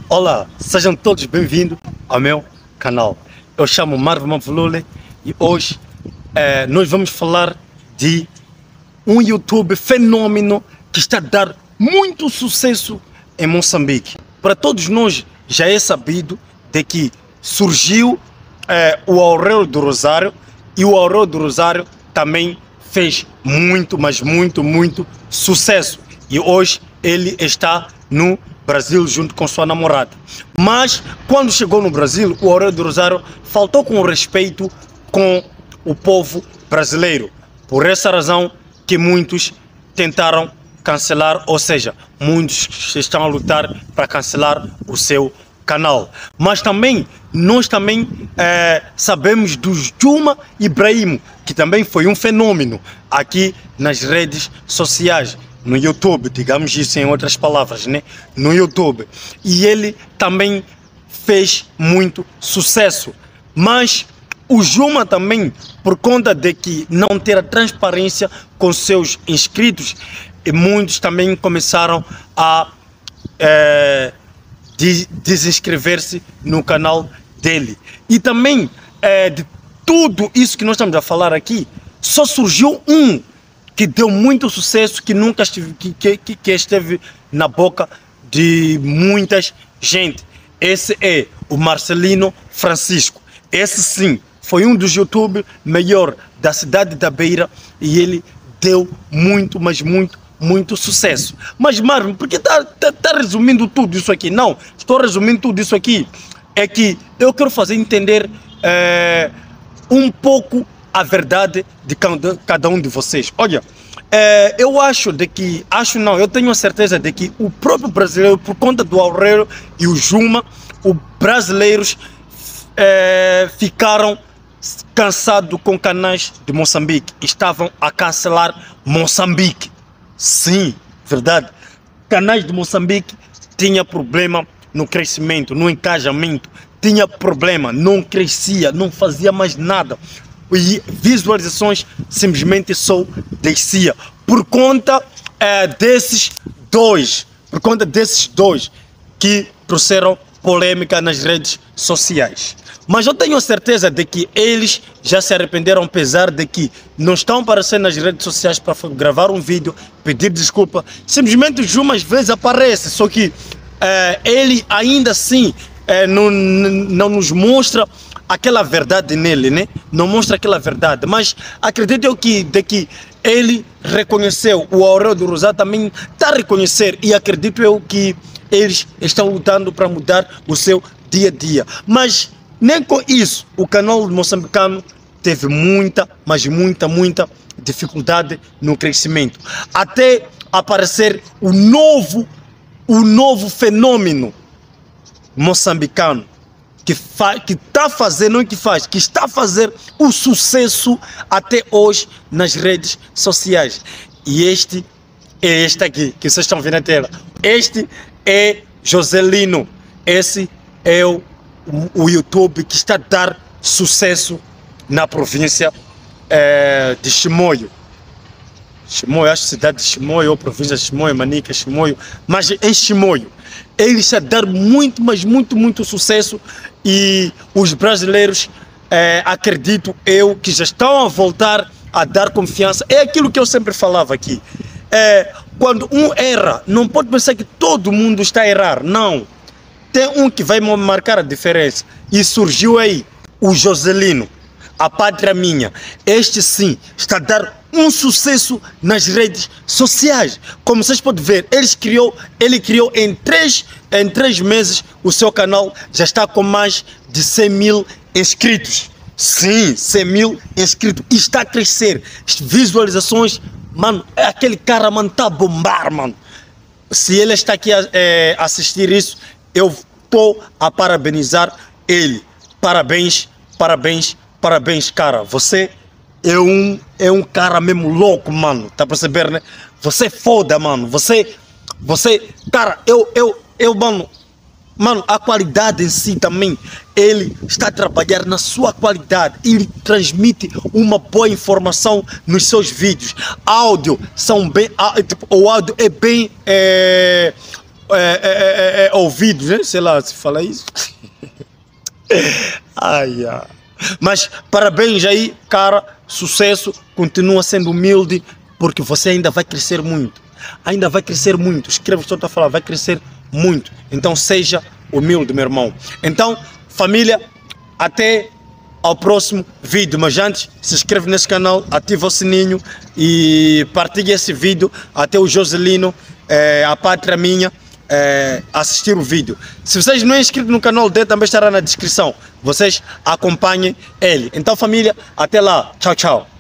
Olá, sejam todos bem-vindos ao meu canal. Eu chamo Marvin Mavulule e hoje nós vamos falar de um YouTube fenômeno que está a dar muito sucesso em Moçambique. Para todos nós já é sabido de que surgiu o Aurélio do Rosário e o Aurélio do Rosário também fez muito, mas muito sucesso. E hoje ele está no Brasil junto com sua namorada. Mas quando chegou no Brasil, o Aurélio do Rosário faltou com respeito com o povo brasileiro. Por essa razão que muitos tentaram cancelar, ou seja, muitos estão a lutar para cancelar o seu canal. Mas também, nós também sabemos do Juma Ibrahim, que também foi um fenômeno aqui nas redes sociais. No YouTube, digamos isso em outras palavras, né? No YouTube. E ele também fez muito sucesso. Mas o Juma também, por conta de que não ter a transparência com seus inscritos, e muitos também começaram a desinscrever-se no canal dele. E também, de tudo isso que nós estamos a falar aqui, só surgiu um que deu muito sucesso, que nunca esteve, que esteve na boca de muitas gente. Esse é o Marcelino Francisco. Esse sim, foi um dos youtubers melhor da cidade da Beira e ele deu muito, mas muito sucesso. Mas Marvin, por que tá resumindo tudo isso aqui? Não, estou resumindo tudo isso aqui. É que eu quero fazer entender um pouco a verdade de cada um de vocês. Olha, eu acho de que, eu tenho a certeza de que o próprio brasileiro, por conta do Aurélio e o Juma, os brasileiros ficaram cansados com canais de Moçambique. Estavam a cancelar Moçambique. Sim, verdade. Canais de Moçambique tinha problema no crescimento, no engajamento. Tinha problema, não crescia, não fazia mais nada. E visualizações simplesmente só descia por conta desses dois, que trouxeram polêmica nas redes sociais. Mas eu tenho certeza de que eles já se arrependeram, apesar de que não estão aparecendo nas redes sociais para gravar um vídeo, pedir desculpa. Simplesmente o Juma às vezes aparece, só que ele ainda assim não nos mostra aquela verdade nele, né? Não mostra aquela verdade, mas acredito eu de que ele reconheceu, o Aurélio do Rosário também está a reconhecer, e acredito eu que eles estão lutando para mudar o seu dia a dia. Mas nem com isso o canal moçambicano teve muita dificuldade no crescimento, até aparecer o novo fenômeno moçambicano que está a fazer o sucesso até hoje nas redes sociais. E este é este aqui, que vocês estão vendo na tela. Este é Joselino. Esse é o YouTube que está a dar sucesso na província de Chimoio. Chimoio, acho que cidade de Chimoio, ou província de Chimoio, Manica, Chimoio, mas em Chimoio. Ele está a dar muito sucesso, e os brasileiros, acredito eu, que já estão a voltar a dar confiança. É aquilo que eu sempre falava aqui. Quando um erra, não pode pensar que todo mundo está a errar. Não. Tem um que vai marcar a diferença. E surgiu aí o Joselino, a pátria minha. Este sim está a dar um sucesso nas redes sociais. Como vocês podem ver, ele criou em 3 meses o seu canal, já está com mais de 100 mil inscritos. Sim, 100 mil inscritos. E está a crescer. Visualizações, mano, aquele cara, mano, está a bombar, mano. Se ele está aqui a assistir isso, eu estou a parabenizar ele. Parabéns, cara. Você é um cara mesmo louco, mano. Tá percebendo, né? Você é foda, mano. Você, cara, mano, a qualidade em si também. Ele está a trabalhar na sua qualidade. Ele transmite uma boa informação nos seus vídeos. Áudio são bem, o áudio é bem ouvidos, né? Sei lá se fala isso. Ai, ai. Mas parabéns aí, cara, sucesso, continua sendo humilde, porque você ainda vai crescer muito. Ainda vai crescer muito. Escreve o que eu estou a falar, vai crescer muito. Então seja humilde, meu irmão. Então, família, até ao próximo vídeo. Mas antes, se inscreve nesse canal, ativa o sininho e partilha esse vídeo até o Joselino, a pátria minha, assistir o vídeo. Se vocês não é inscrito no canal dele, também estará na descrição. Vocês acompanhem ele. Então, família, até lá. Tchau, tchau.